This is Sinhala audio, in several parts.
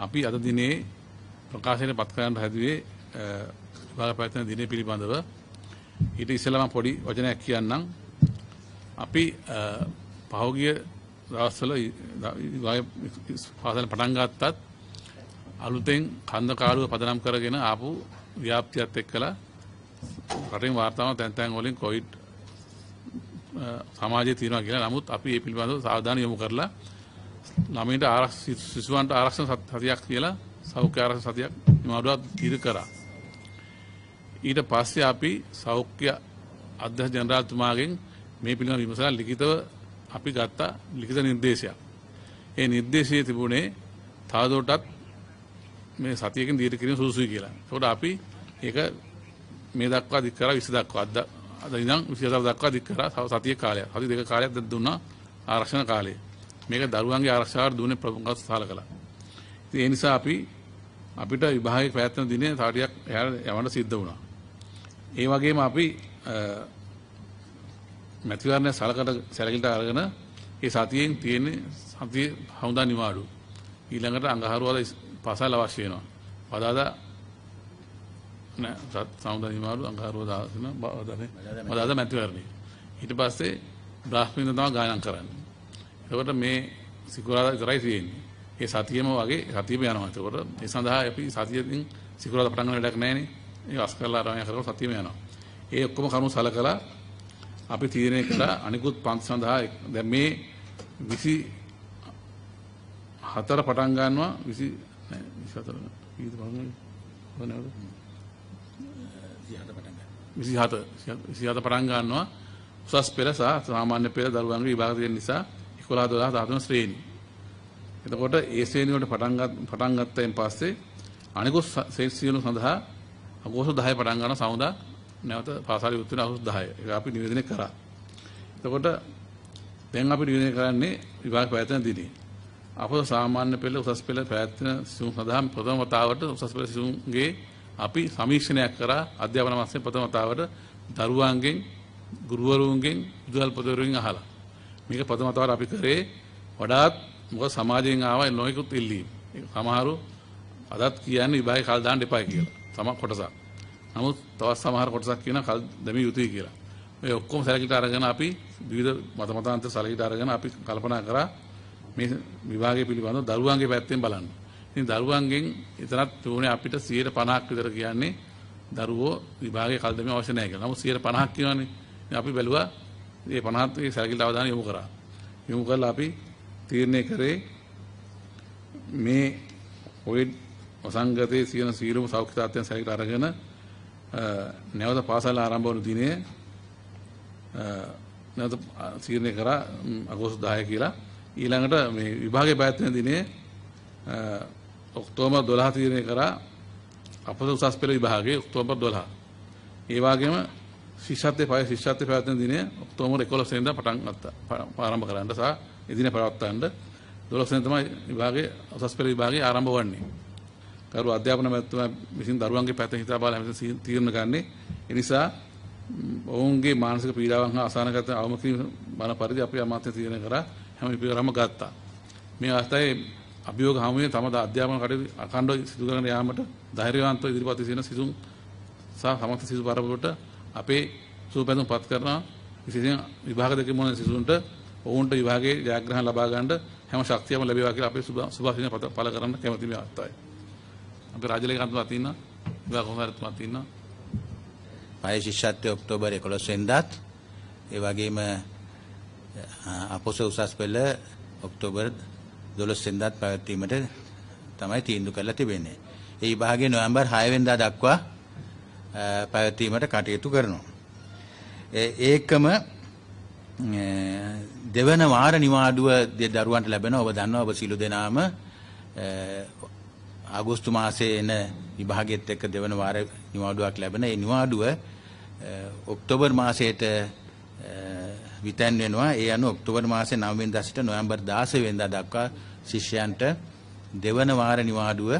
අපි අද දිනේ ප්‍රකාශයට පත් කරන්න හැදුවේ විභාග පැවැත්වෙන දිනේ පිළිබඳව. ඊට ඉස්සෙල්ලා මම පොඩි වචනයක් කියන්නම්. අපි පහුගිය දවස්වල පාසල පටන් ගත්තත් අලුතෙන් කන්ද කාලුව පදනම් කරගෙන ආපු ව්‍යාප්තියත් එක්කලා රටේ වාර්තාවන් තැන් තැන් වලින් කොවිඩ් සමාජයේ තියෙනවා කියලා. නමුත් අපි මේ පිළිබඳව සාවධානය යොමු කරලා ළමයින්ට සිසුවන්ට ආරක්ෂණ සතියක් කියලා සෞඛ්‍ය ආරක්ෂණ සතියක් නිවාඩුවක් දීර්ඝ කරා. ඊට පස්සේ අපි සෞඛ්‍ය අධ්‍යක්ෂ ජනරාල්තුමාගෙන් මේ පිළිබඳව විමසලා ලිඛිතව අපි ගත්ත ලිඛිත නිර්දේශයක්. ඒ නිර්දේශයේ තිබුණේ තවදුරටත් මේ සතියකින් දීර්ඝ කිරීම සුදුසුයි කියලා. ඒකට අපි ඒක මේ දක්වා දික් කරා 20 දක්වා අද ඉඳන් 24 දක්වා දික් කරා සතිය කාලයක්. සති දෙක කාලයක් දුන්නා ආරක්ෂණ කාලය. මේක දරුවන්ගේ ආරක්ෂාවට දුන්නේ ප්‍රමුඛව සලකලා. ඉතින් ඒ නිසා අපිට විභාගයේ පැවැත්වෙන දිනේ තව ටිකක් යවන්න සිද්ධ වුණා. ඒ වගේම අපි මැතිවරණ සැලකිලිට අරගෙන ඒ සතියෙන් තියෙන්නේ සතිය හමුදා නිවාඩු. ඊළඟට අඟහරුවාදා පාසල් අවශ්‍ය වෙනවා. වදාදා නෑ සමුදා නිවාඩු අඟහරුවාදා වදාදා මැතිවරණය. ඊට පස්සේ බ්‍රහස්පතින්දා තමයි ගායනා කරන්නේ. එතකොට මේ සිකුරාදා විතරයි තියෙන්නේ. ඒ සතියෙම වගේ සතියෙම යනවා. එතකොට ඒ සඳහා අපි සතියෙන් සිකුරාදා පටන් ගන්න වැඩක් නැහැනේ. ඒක අස් කරලා ආරම්භ කරලා සතියෙම යනවා. ඒ ඔක්කොම කරුණු සලකලා අපි තීරණය කළා අනිකුත් පන්ති සඳහා දැන් මේ 24 පටන් ගන්නවා 27 පටන් ගන්නවා උසස් පෙළ සහ සාමාන්‍ය පෙළ දරුවන්ගේ විභාග තියෙන නිසා 11 12 13 ශ්‍රේණි. එතකොට ඒ ශ්‍රේණි වලට පටන් ගත්තයින් පස්සේ අනිකුත් ශ්‍රේණි සඳහා අගෝස්තු 10 පටන් ගන්නවා සමුදා නැවත පාසල් යුත් වෙන අගෝස්තු 10. ඒක අපි නිවේදනය කරා. එතකොට දැන් අපි නිවේදනය කරන්නේ විභාග පැවැත්වෙන දිනේ. අපේ සාමාන්‍ය පෙළ උසස් පෙළ පැවැත්වෙන සිසුන් සඳහා ප්‍රථම වතාවට උසස් පෙළ සිසුන්ගේ අපි සමීක්ෂණයක් කරා අධ්‍යාපන මාසයේ ප්‍රථම වතාවට දරුවන්ගෙන් ගුරුවරුන්ගෙන් විදුහල්පතිවරුන්ගෙන් අහලා. මේක ප්‍රථම වතාවට අපි කරේ වඩාත් මොකද සමාජයෙන් ආව නොයෙකුත් ඉල්ලීම්. සමහරු අදත් කියන්නේ විභාගේ කල් දාන්න එපා කියලා. සමහර කොටසක්. නමුත් තවත් සමහර කොටසක් කියන කල් දෙමිය යුතුයි කියලා. මේ ඔක්කොම සැලකිලිට අරගෙන අපි විවිධ මතමතාන්තර සැලකිලිට අරගෙන අපි කල්පනා කරා මේ විභාගයේ පිළිබඳව දරුවන්ගේ පැත්තෙන් බලන්න. ඉතින් දරුවන්ගෙන් එතරම් තුනේ අපිට 50% විතර කියන්නේ දරුවෝ විභාගයේ කල් දෙමිය අවශ්‍ය නැහැ කියලා. නමුත් 50% කියනවානේ. ඉතින් අපි බැලුවා මේ 50ත් ඒ සැලකිලිට අවධානය යොමු කරා. යොමු කරලා අපි තීරණය කරේ මේ කොවිඩ් වසංගතයේ සියන සීලම සෞඛ්‍ය තාත්තයන් සැලකිලිට අරගෙන නැවත පාසල ආරම්භ වන දිනේ නැවත තීරණය කරා අගෝස්තු 10 කියලා. ඊළඟට මේ විභාගයේ පැවැත්වෙන දිනේ ඔක්තෝබර් 12 තීරණය කරා අපොස උසස් පෙළ විභාගයේ ඔක්තෝබර් 12. ඒ වගේම ශිෂ්‍යත්වයේ පැවැත්වෙන දිනේ ඔක්තෝබර් 11 වෙනිදා පටන් ගත්තා. ආරම්භ කරන්න සහ එදින පවත්වන්න 12 වෙනිදා තමයි විභාගයේ උසස් පෙළ විභාගයේ ආරම්භ වන්නේ. කරු අධ්‍යාපන මැතිතුමා විසින් දරුවන්ගේ පැත්තෙන් හිතා බලලා හැමතිස්සෙම තීරණ ගන්නේ. ඒ නිසා ඔවුන්ගේ මානසික පීඩාවන් හා අසහනගත අවම කිරීම බල පරිදි අපි අමාත්‍ය තීරණය කරා හැම පියවරක්ම ගත්තා. මේ අවස්ථාවේ අභියෝග හමුවේ තම අධ්‍යාපන කටයුතු අඛණ්ඩව සිදු කරගෙන යාමට ධෛර්යවන්තව ඉදිරිපත් සිටින සිසුන් සහ සමස්ත සිසු පරපුරට අපේ සුවපැතුම් පත් කරනවා. විශේෂයෙන් විභාග දෙකේ මොන සිසුන්ට ඔවුන්ට විභාගයේ ජයග්‍රහණ ලබා ගන්න හැම ශක්තියම ලැබේවා කියලා අපේ සුභාශිර්වාද පළ කරන්න කැමැති මේ අවස්ථාවේ. අපි රාජලේකන්තුමා තියෙනවා විභාග කොමසාරිතුමා තියෙනවා. පය ශිෂ්‍යත්වයේ ඔක්තෝබර් 11 වෙනිදාත් ඒ වගේම අපොස උසස් පෙළ ඔක්තෝබර් 12 වෙනිදාත් පැවැත්වීමට තමයි තීන්දුව කරලා තිබෙන්නේ. ඒ විභාගය නොවැම්බර් 6 වෙනිදා දක්වා පැවැත්වීමට කටයුතු කරනවා. ඒකම දෙවන වාර නිවාඩුව දරුවන්ට ලැබෙනවා. ඔබ දන්නවා ඔබ සියලු දෙනාම අගෝස්තු මාසයේ එන විභාගයේත් එක්ක දෙවන වාර නිවාඩුවක් ලැබෙන. ඒ නිවාඩුව ඔක්තෝබර් මාසයට විතැන් වෙනවා. ඒ අනුව ඔක්තෝබර් මාසයේ 9 වෙනිදා සිට නොවැම්බර් 16 වෙනිදා දක්වා ශිෂ්‍යයන්ට දෙවන වාර නිවාඩුව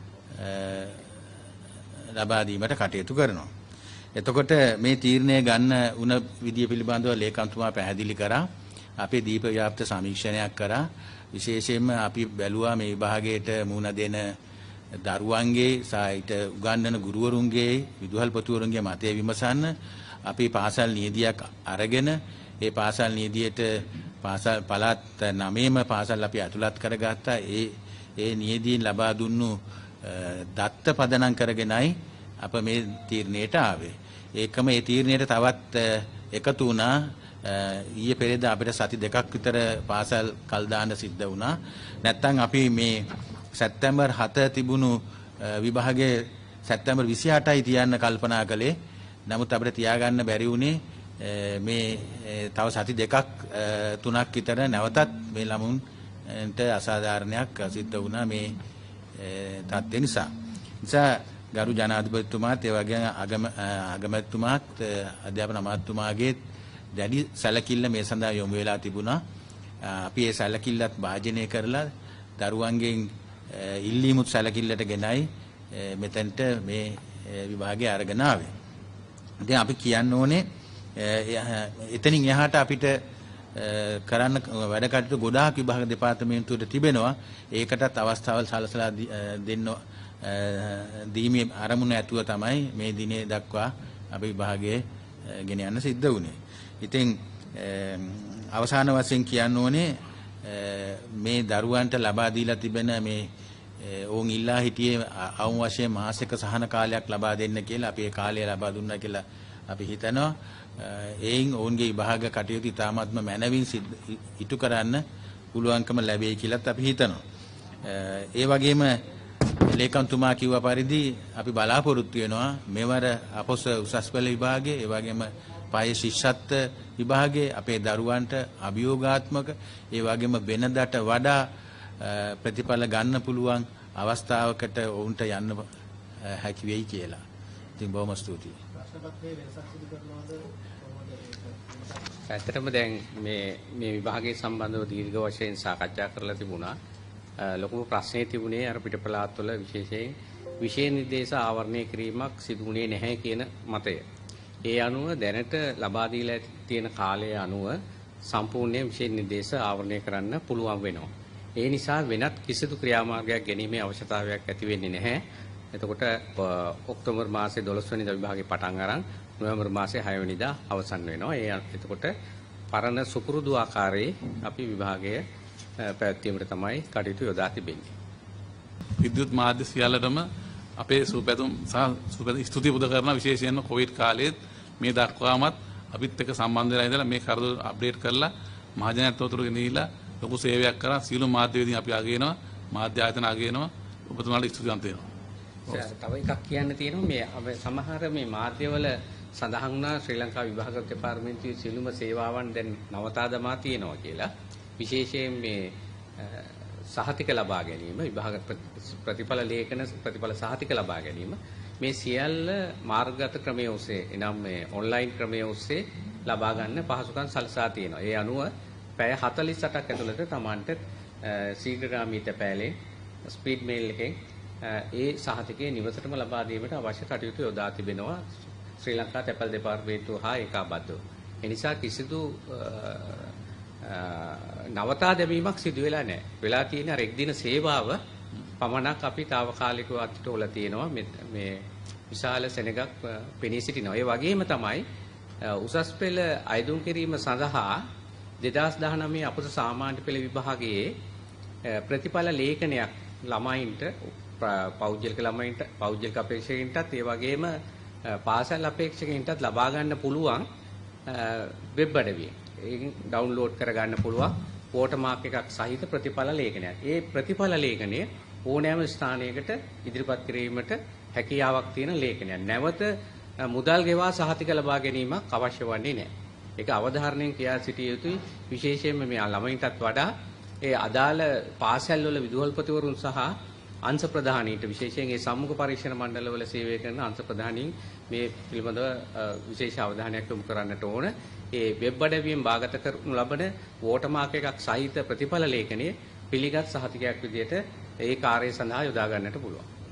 ලබා දීමට කටයුතු කරනවා. එතකොට මේ තීරණය ගන්න උන විදිය පිළිබඳව ලේකම්තුමා පැහැදිලි කරා. අපේ දීප ව්‍යාප්ත සමීක්ෂණයක් කරා. විශේෂයෙන්ම අපි බැලුවා මේ විභාගයට මුහුණ දෙන දරුවන්ගේ සායිට උගන්වන ගුරුවරුන්ගේ විදුහල්පතිවරුන්ගේ මතය විමසන්න අපි පාසල් නියදියක් අරගෙන ඒ පාසල් නියදියට පාසල් පළාත් 9ම පාසල් අපි අතුලත් කරගත්තා. ඒ නියදීන් ලබා දුන්නු දත්ත පදනම් කරගෙනයි අප මේ තීරණයට ආවේ. ඒකම ඒ තීරණයට තවත් එකතු වුණා. ඊයේ පෙරේද අපිට සති දෙකක් විතර පාසල් කල් දාන්න සිද්ධ වුණා. නැත්තම් අපි මේ සැප්තැම්බර් 7 තිබුණු විභාගයේ සැප්තැම්බර් 28යි තියන්න කල්පනා කළේ. නමුත් අපිට තියාගන්න බැරි වුණේ මේ තව සති දෙකක් තුනක් විතර නැවතත් මේ ළමුන්ට අසාධාරණයක් සිද්ධ වුණා මේ තත්ත්වය නිසා. ගරු ජනාධිපතිතුමාත් ඒ වගේම අගමැතිතුමාත් අධ්‍යාපන අමාත්‍යතුමාගේ දැඩි සැලකිල්ල මේ සඳහා යොමු වෙලා තිබුණා. අපි ඒ සැලකිල්ලත් භාජනය කරලා දරුවන්ගෙන් ඉල්ලීමුත් සැලකිල්ලට ගෙනයි මෙතනට මේ විභාගය අරගෙන ආවේ. ඉතින් අපි කියන්න ඕනේ එතනින් එහාට අපිට කරන්න වැඩ කටයුතු ගොඩාක් විභාග දෙපාර්තමේන්තුවට තිබෙනවා. ඒකටත් අවස්ථාවල් සලසලා දෙන්න දීමේ අරමුණ ඇතුව තමයි මේ දිනේ දක්වා අපි විභාගයේ ගෙන යන්න සිද්ධ වුණේ. ඉතින් අවසාන වශයෙන් කියන්න ඕනේ මේ දරුවන්ට ලබා දීලා තිබෙන මේ ඕන් ඉල්ලා හිටියේ අවම වශයෙන් මාසික සහන කාලයක් ලබා දෙන්න කියලා අපි ඒ කාලය ලබා දුන්නා කියලා අපි හිතනවා. එයින් ඔවුන්ගේ විභාග කටයුතු ඉතාමත්ම මැනවින් ඉටු කරන්න පුළුවන්කම ලැබෙයි කියලාත් අපි හිතනවා. ඒ වගේම ලේකම්තුමා කිව්ව පරිදි අපි බලාපොරොත්තු වෙනවා මෙවර අපොස උසස් පෙළ විභාගයේ ඒ වගේම පහේ ශිෂ්‍යත්ව විභාගයේ අපේ දරුවන්ට අභියෝගාත්මක ඒ වගේම වෙනදට වඩා ප්‍රතිඵල ගන්න පුළුවන් අවස්ථාවකට ඔවුන්ට යන්න හැකි වෙයි කියලා. ඉතින් බොහොම ස්තුතියි. ඇත්තටම දැන් මේ විභාගයේ සම්බන්ධව දීර්ඝ වශයෙන් සාකච්ඡා කරලා තිබුණා. ලොකුම ප්‍රශ්නේ තිබුණේ අර පිටපළාත්වල විශේෂයෙන් විෂය නිර්දේශ ආවරණය කිරීමක් සිදුුනේ නැහැ කියන මතය. ඒ අනුව දැනට ලබා දීලා තියෙන කාලය අනුව සම්පූර්ණ විෂය නිර්දේශ ආවරණය කරන්න පුළුවන් වෙනවා. ඒ නිසා වෙනත් කිසිදු ක්‍රියාමාර්ගයක් ගැනීමේ අවශ්‍යතාවයක් ඇති වෙන්නේ නැහැ. එතකොට ඔක්තෝබර් මාසයේ 12 වෙනිදා විභාගේ පටන් අරන් නොවැම්බර් මාසයේ 6 වෙනිදා අවසන් වෙනවා. එතකොට පරණ සුපුරුදු ආකාරයේ අපි විභාගය පැවැත්වීමට තමයි කටයුතු යොදා තිබෙන්නේ. විද්‍යුත් මාධ්‍ය සියල්ලටම අපේ සුවපැතුම් සහ ස්තුති පුද කරන විශේෂයෙන්ම කොවිඩ් කාලයේත් මේ දක්වාමත් අපිත් එක්ක සම්බන්ධ වෙලා ඉඳලා මේ කරුණු අප්ඩේට් කරලා මහජනයාට තොරතුරු ගෙනීලා ලොකු සේවයක් කරා. සියලු මාධ්‍යවේදීන් අපි අගයනවා, මාධ්‍ය ආයතන අගයනවා. ඔබතුමාට ස්තුතිවන්ත වෙනවා. තව එකක් කියන්න තියෙනවා මේ සමහර මේ මාධ්‍යවල සඳහන් වුණා ශ්‍රී ලංකා විභාග දෙපාර්තමේන්තුවේ සියලුම සේවාවන් දැන් නවතා දමා තියෙනවා කියලා. විශේෂයෙන් මේ සහතික ලබා ගැනීම විභාග ප්‍රතිඵල ලේඛන ප්‍රතිඵල සහතික ලබා ගැනීම මේ සියල්ල මාර්ගගත ක්‍රමයේ ඔස්සේ එනම් මේ ඔන්ලයින් ක්‍රමයේ ඔස්සේ ලබා ගන්න පහසුකම් සලසා තියෙනවා. ඒ අනුව පැය 48ක් ඇතුළත Tamanට ශීඝ්‍රගාමී තැපෑලෙන් ස්පීඩ් මේල් එකෙන් ඒ සහතිකයේ නිවසටම ලබා දීමට අවශ්‍ය කටයුතු යොදා තිබෙනවා ශ්‍රී ලංකා තැපැල් දෙපාර්තමේන්තුව හා ඒකාබද්ධව. ඒ නිසා කිසිදු නවතා දැමීමක් සිදු වෙලා නැහැ. වෙලා තියෙන අර එක් දින සේවාව පමණක් අපි తాවකාලිකව අත්හිටවලා තියෙනවා. මේ විශාල සෙනගක් පෙනී සිටිනවා. ඒ වගේම තමයි උසස් පෙළ අයදුම් කිරීම සඳහා 2019 අපොස සාමාන්‍ය පෙළ විභාගයේ ප්‍රතිඵල ලේඛනයක් ළමයින්ට පෞද්ගලික ළමයින්ට පෞද්ගලික අපේක්ෂකයින්ටත් ඒ වගේම පාසල් අපේක්ෂකයින්ටත් ලබා ගන්න පුළුවන් වෙබ් අඩවියෙන්. ඒකෙන් ඩවුන්ලෝඩ් කරගන්න පුළුවන් වෝටර්මාක් එකක් සහිත ප්‍රතිඵල ලේඛනයක්. ඒ ප්‍රතිඵල ලේඛනය ඕනෑම ස්ථානයකට ඉදිරිපත් කිරීමට හැකියාවක් තියෙන ලේඛනයක්. නැවත මුදල් ගෙවා සහතික ලබා ගැනීමක් අවශ්‍ය වන්නේ නැහැ. ඒක අවධාරණයෙන් කියා සිටිය යුතුයි. විශේෂයෙන්ම මේ ළමයින්ටත් වඩා ඒ අදාළ පාසල්වල විදුහල්පතිවරුන් සහ අංශ ප්‍රධානීන්ට විශේෂයෙන් ඒ සම්මුඛ පරීක්ෂණ මණ්ඩලවල සේවය කරන අංශ ප්‍රධානීන් මේ පිළිබඳව විශේෂ අවධානයක් යොමු කරන්නට ඕන. ඒ වෙබ් අඩවියෙන් භාගත කරනු ලබන වෝටර්මාක් එකක් සහිත ප්‍රතිඵල ලේඛනයේ පිළිගත් සහතිකයක් විදිහට ඒ කාර්යය සඳහා යොදා ගන්නට පුළුවන්.